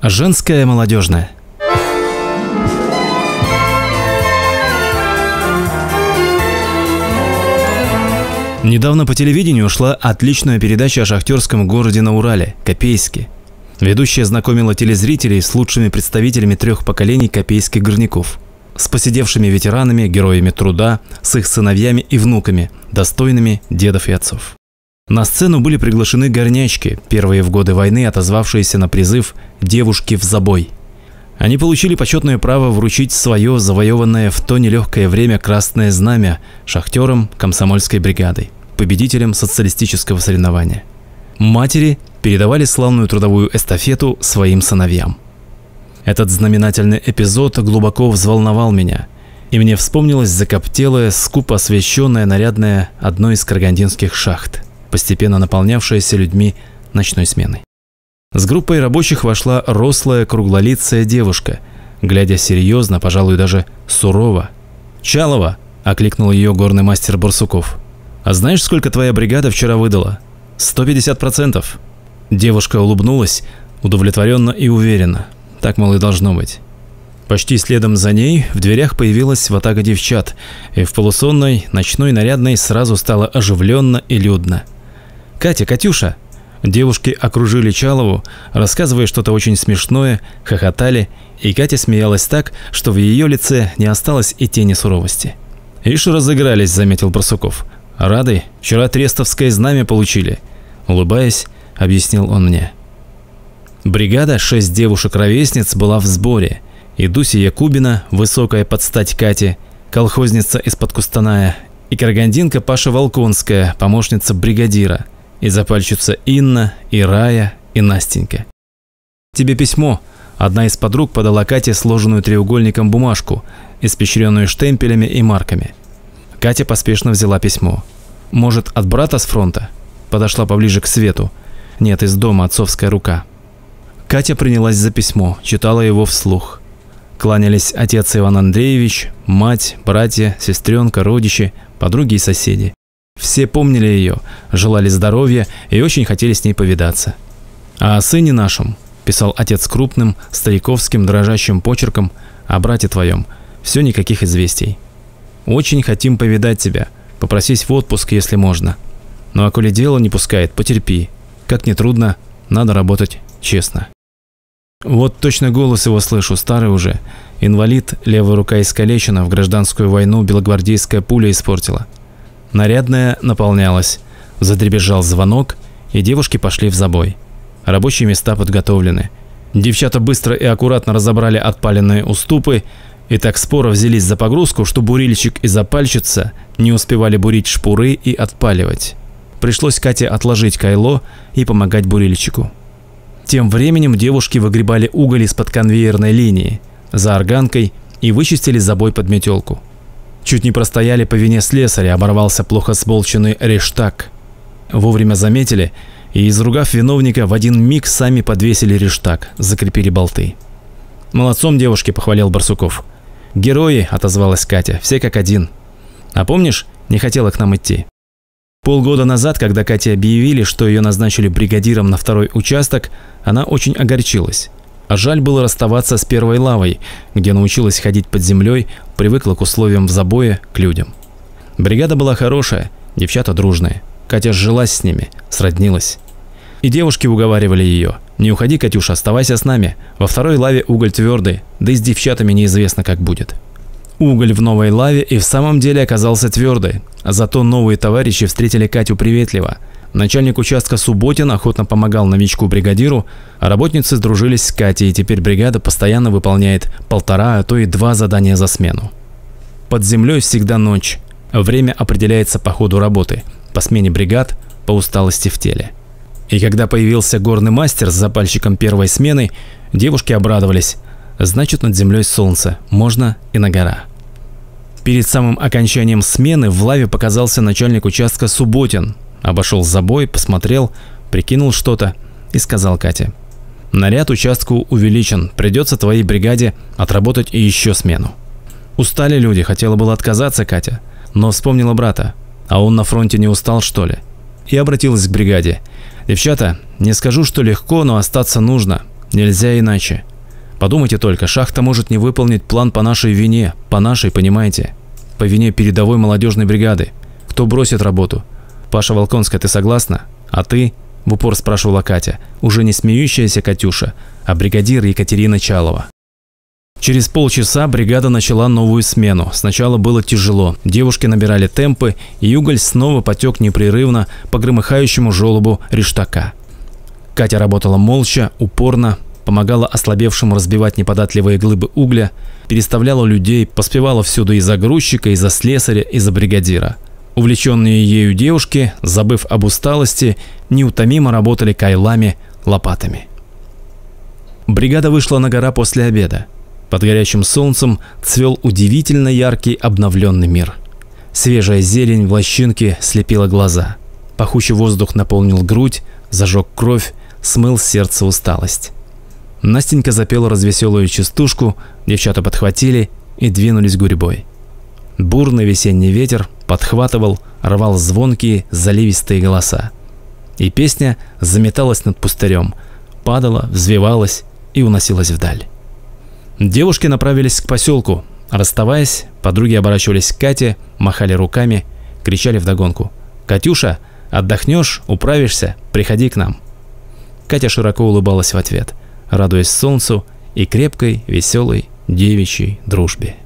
Женская молодежная. Недавно по телевидению шла отличная передача о шахтерском городе на Урале – Копейске. Ведущая знакомила телезрителей с лучшими представителями 3 поколений копейских горняков. С посидевшими ветеранами, героями труда, с их сыновьями и внуками, достойными дедов и отцов. На сцену были приглашены горнячки, первые в годы войны отозвавшиеся на призыв «Девушки в забой». Они получили почетное право вручить свое завоеванное в то нелегкое время красное знамя шахтерам комсомольской бригады, победителям социалистического соревнования. Матери передавали славную трудовую эстафету своим сыновьям. Этот знаменательный эпизод глубоко взволновал меня, и мне вспомнилась закоптелая, скупо освещенная нарядная одной из карагандинских шахт, постепенно наполнявшаяся людьми ночной сменой. С группой рабочих вошла рослая, круглолицая девушка, глядя серьезно, пожалуй, даже сурово. «Чалова!» – окликнул ее горный мастер Барсуков. «А знаешь, сколько твоя бригада вчера выдала? 150%. Девушка улыбнулась, удовлетворенно и уверенно. Так, мол, и должно быть. Почти следом за ней в дверях появилась ватага девчат, и в полусонной, ночной нарядной сразу стало оживленно и людно. «Катя, Катюша!» Девушки окружили Чалову, рассказывая что-то очень смешное, хохотали, и Катя смеялась так, что в ее лице не осталось и тени суровости. «Ишь, разыгрались», — заметил Барсуков. «Рады, вчера трестовское знамя получили», — улыбаясь, объяснил он мне. Бригада, 6 девушек-ровесниц, была в сборе, и Дуся Якубина, высокая под стать Кате, колхозница из-под Кустаная, и карагандинка Паша Волконская, помощница бригадира, и запальщица Инна, и Рая, и Настенька. «Тебе письмо», – одна из подруг подала Кате сложенную треугольником бумажку, испещренную штемпелями и марками. Катя поспешно взяла письмо. «Может, от брата с фронта?» Подошла поближе к свету. «Нет, из дома, отцовская рука». Катя принялась за письмо, читала его вслух. Кланялись отец Иван Андреевич, мать, братья, сестренка, родичи, подруги и соседи. Все помнили ее, желали здоровья и очень хотели с ней повидаться. «А о сыне нашем», – писал отец крупным, стариковским, дрожащим почерком, – «о брате твоем, все никаких известий. Очень хотим повидать тебя, попросись в отпуск, если можно. Ну а коли дело не пускает, потерпи. Как ни трудно, надо работать честно». Вот точно голос его слышу, старый уже. Инвалид, левая рука искалечена, в гражданскую войну белогвардейская пуля испортила. Нарядная наполнялась, задребезжал звонок, и девушки пошли в забой. Рабочие места подготовлены. Девчата быстро и аккуратно разобрали отпаленные уступы и так споро взялись за погрузку, что бурильщик и запальщица не успевали бурить шпуры и отпаливать. Пришлось Кате отложить кайло и помогать бурильщику. Тем временем девушки выгребали уголь из-под конвейерной линии за органкой и вычистили забой под метелку. Чуть не простояли по вине слесаря, оборвался плохо смолченный рештаг. Вовремя заметили и, изругав виновника, в один миг сами подвесили рештаг, закрепили болты. «Молодцом, девушки», – похвалил Барсуков. «Герои», – отозвалась Катя, – «все как один. А помнишь, не хотела к нам идти?» Полгода назад, когда Кате объявили, что ее назначили бригадиром на 2-й участок, она очень огорчилась. А жаль было расставаться с первой лавой, где научилась ходить под землей, привыкла к условиям в забое, к людям. Бригада была хорошая, девчата дружные. Катя сжилась с ними, сроднилась. И девушки уговаривали ее: «Не уходи, Катюша, оставайся с нами. Во 2-й лаве уголь твердый, да и с девчатами неизвестно, как будет». Уголь в новой лаве и в самом деле оказался твердый, зато новые товарищи встретили Катю приветливо. Начальник участка Субботин охотно помогал новичку-бригадиру, а работницы сдружились с Катей, и теперь бригада постоянно выполняет 1,5, а то и 2 задания за смену. Под землей всегда ночь. Время определяется по ходу работы, по смене бригад, по усталости в теле. И когда появился горный мастер с запальщиком первой смены, девушки обрадовались. Значит, над землей солнце, можно и на гора. Перед самым окончанием смены в лаве показался начальник участка Субботин. Обошел забой, посмотрел, прикинул что-то и сказал Кате: «Наряд участку увеличен, придется твоей бригаде отработать и еще смену». Устали люди, хотела было отказаться Катя, но вспомнила брата. А он на фронте не устал, что ли? И обратилась к бригаде: «Девчата, не скажу, что легко, но остаться нужно. Нельзя иначе. Подумайте только, шахта может не выполнить план по нашей вине, по нашей, понимаете? По вине передовой молодежной бригады. Кто бросит работу? Паша Волконская, ты согласна? А ты? В упор спрашивала Катя, уже не смеющаяся Катюша, а бригадир Екатерина Чалова. Через полчаса бригада начала новую смену. Сначала было тяжело, девушки набирали темпы, и уголь снова потек непрерывно по громыхающему желобу рештака. Катя работала молча, упорно, помогала ослабевшим разбивать неподатливые глыбы угля, переставляла людей, поспевала всюду и за грузчика, и за слесаря, и за бригадира. Увлеченные ею девушки, забыв об усталости, неутомимо работали кайлами, лопатами. Бригада вышла на гора после обеда. Под горячим солнцем цвел удивительно яркий обновленный мир. Свежая зелень в лощинке слепила глаза. Пахучий воздух наполнил грудь, зажег кровь, смыл с сердца усталость. Настенька запела развеселую частушку, девчата подхватили и двинулись гурьбой. Бурный весенний ветер подхватывал, рвал звонкие, заливистые голоса. И песня заметалась над пустырем, падала, взвивалась и уносилась вдаль. Девушки направились к поселку. Расставаясь, подруги оборачивались к Кате, махали руками, кричали вдогонку: «Катюша, отдохнешь, управишься, приходи к нам». Катя широко улыбалась в ответ, радуясь солнцу и крепкой, веселой девичьей дружбе.